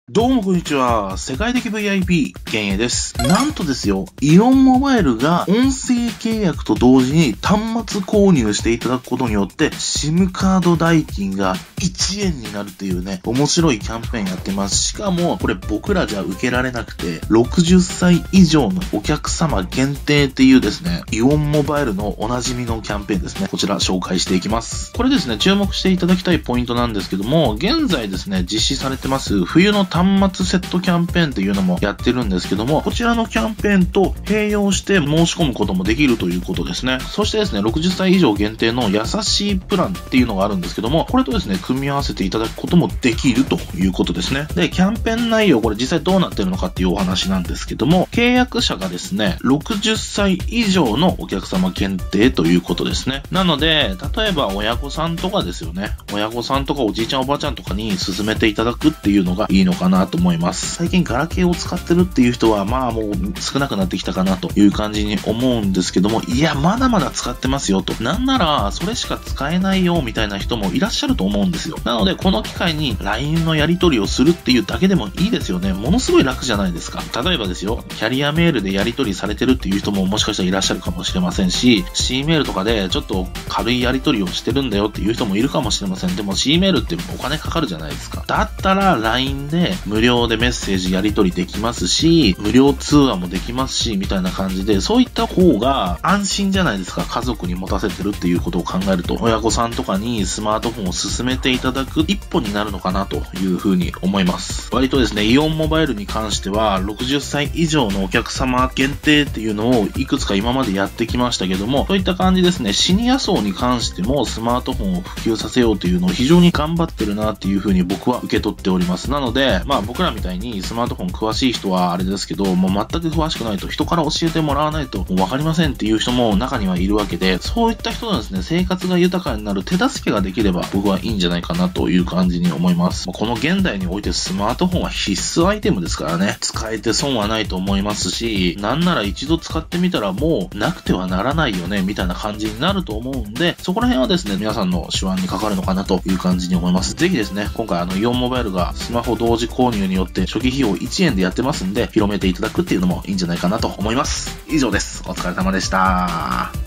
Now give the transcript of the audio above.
どうもこんにちは。世界的 VIP、幻影です。なんとですよ、イオンモバイルが音声契約と同時に端末購入していただくことによって、SIM カード代金が1円になるっていうね、面白いキャンペーンやってます。しかも、これ僕らじゃ受けられなくて、60歳以上のお客様限定っていうですね、イオンモバイルのおなじみのキャンペーンですね。こちら紹介していきます。これですね、注目していただきたいポイントなんですけども、現在ですね、実施されてます冬の端末セットキャンペーンっていうのもやってるんですけども、こちらのキャンペーンと併用して申し込むこともできるということですね。そしてですね、60歳以上限定の優しいプランっていうのがあるんですけども、これとですね、組み合わせていただくこともできるということですね。で、キャンペーン内容、これ実際どうなってるのかっていうお話なんですけども、契約者がですね、60歳以上のお客様限定ということですね。なので、例えば親御さんとかですよね。親御さんとかおじいちゃんおばあちゃんとかに勧めていただくっていうのがいいのかなと思います。最近ガラケーを使ってるっていう人はまあもう少なくなってきたかなという感じに思うんですけども、いやまだまだ使ってますよと。なんならそれしか使えないよみたいな人もいらっしゃると思うんですよ。なのでこの機会に LINE のやり取りをするっていうだけでもいいですよね。ものすごい楽じゃないですか。例えばですよ、キャリアメールでやり取りされてるっていう人ももしかしたらいらっしゃるかもしれませんし、C メールとかでちょっと軽いやり取りをしてるんだよっていう人もいるかもしれません。でも C メールってお金かかるじゃないですか。だったら LINE で無料でメッセージやり取りできますし、無料通話もできますし、みたいな感じで、そういった方が安心じゃないですか。家族に持たせてるっていうことを考えると、親御さんとかにスマートフォンを勧めていただく一歩になるのかなというふうに思います。割とですね、イオンモバイルに関しては、60歳以上のお客様限定っていうのをいくつか今までやってきましたけども、そういった感じですね、シニア層に関してもスマートフォンを普及させようというのを非常に頑張ってるなっていうふうに僕は受け取っております。なので、まあ僕らみたいにスマートフォン詳しい人はあれですけど、もう全く詳しくないと、人から教えてもらわないともうわかりませんっていう人も中にはいるわけで、そういった人のですね、生活が豊かになる手助けができれば僕はいいんじゃないかなという感じに思います。この現代においてスマートフォンは必須アイテムですからね、使えて損はないと思いますし、なんなら一度使ってみたらもうなくてはならないよね、みたいな感じになると思うんで、そこら辺はですね、皆さんの手腕にかかるのかなという感じに思います。ぜひですね、今回イオンモバイルがスマホ同時購入によって初期費用1円でやってますんで、広めていただくっていうのもいいんじゃないかなと思います。以上です。お疲れ様でした。